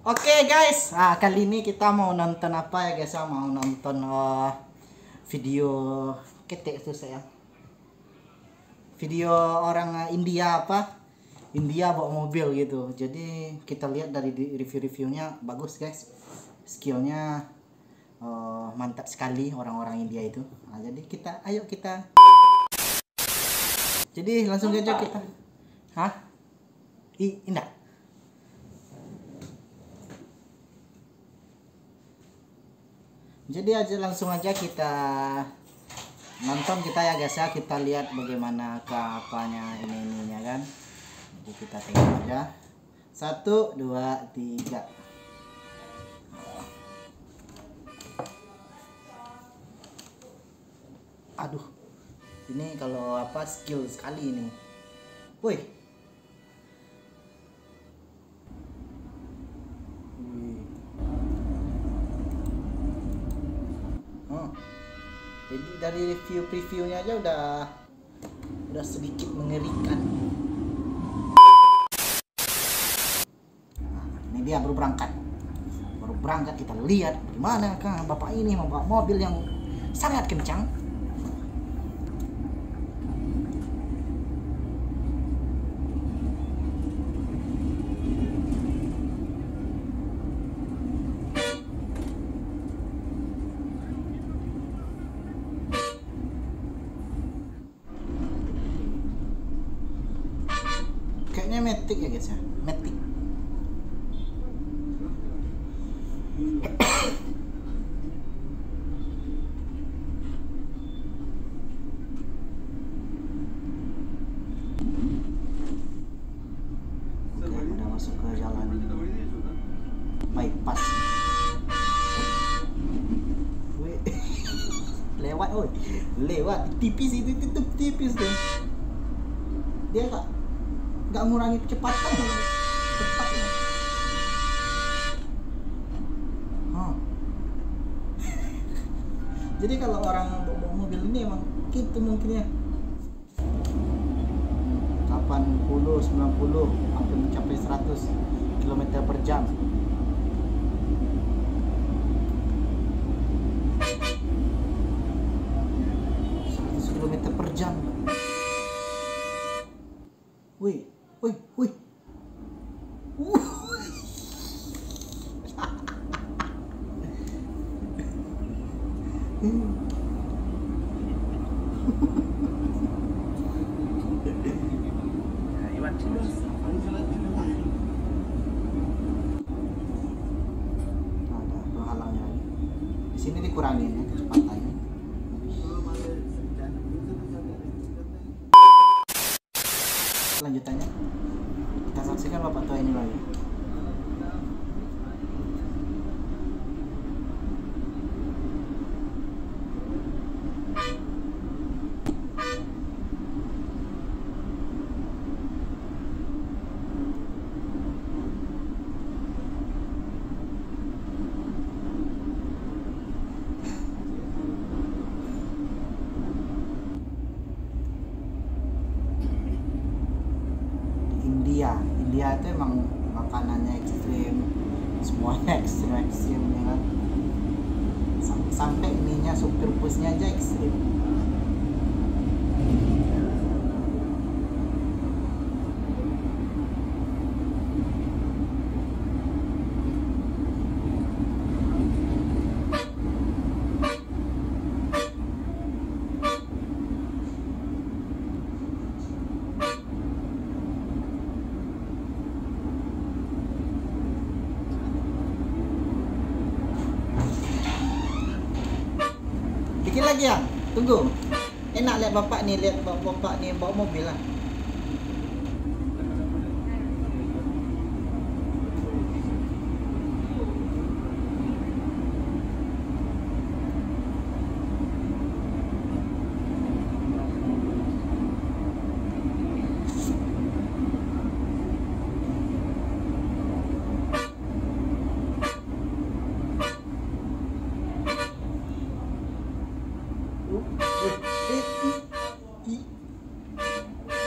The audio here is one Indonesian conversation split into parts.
Oke guys, kali ini kita mau nonton apa ya guys? Mau nonton video ketek tuh saya. Video orang India apa? India bawa mobil gitu. Jadi kita lihat dari review-reviewnya bagus guys. Skillnya mantap sekali orang-orang India itu. Jadi ayo kita. Jadi langsung aja kita. Hah? Indah. Jadi langsung aja kita nonton kita ya guys ya, kita lihat bagaimana ke apanya ininya kan. Jadi kita tengok aja. 1, 2, 3. Aduh. Ini kalau apa skill sekali ini. Woi. Jadi dari previewnya aja udah sedikit mengerikan. Nah, ini dia baru berangkat kita lihat gimana kan bapak ini membawa mobil yang sangat kencang. Kayaknya Matic ya guys ya, Matic. Oke, udah masuk ke jalan bypass. Lewat tipis itu tutup tipis tuh. Dia nggak ngurangi kecepatan cepat ya. Jadi kalau orang bawa mobil ini emang gitu mungkin ya 80, 90 sampai mencapai 100 km per jam. Wih. Ada penghalangnya. Di sini dikurangin ya kecepatannya. Lanjutannya kita saksikan bapak tua ini lagi. India itu emang makanannya ekstrim, semuanya ekstrim ya kan. Sampai ininya supir busnya aja ekstrim. Dikit lagi ya, tunggu. Enak lihat bapak nih bawa mobil lah.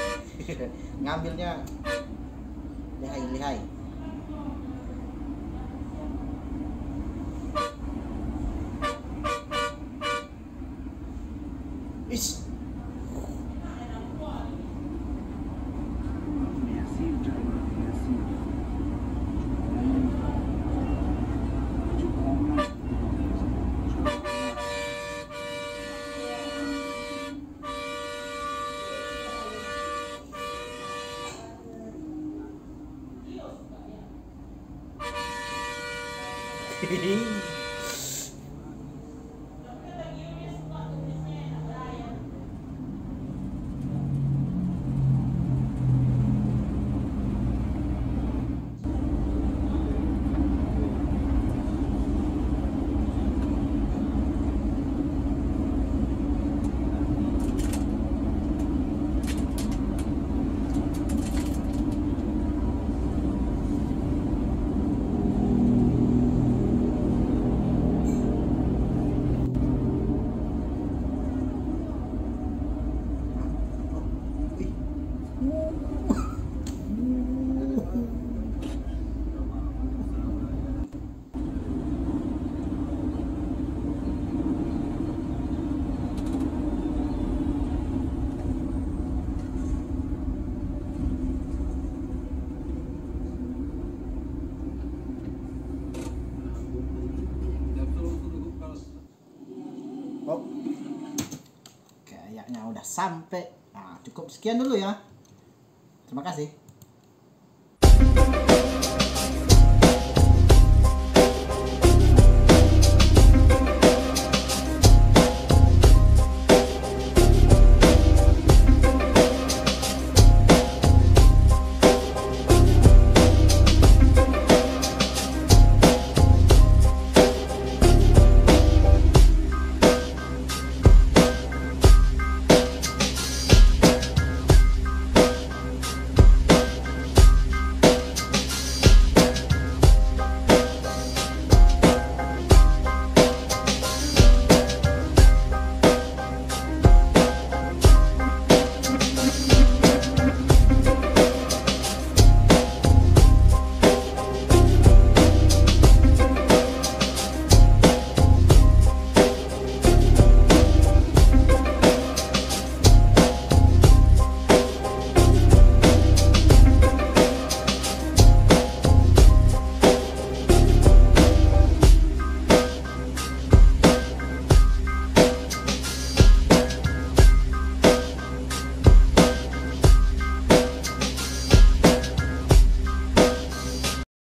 Ngambilnya lihai. Oh, kayaknya udah sampai. Nah, cukup sekian dulu ya. Terima kasih.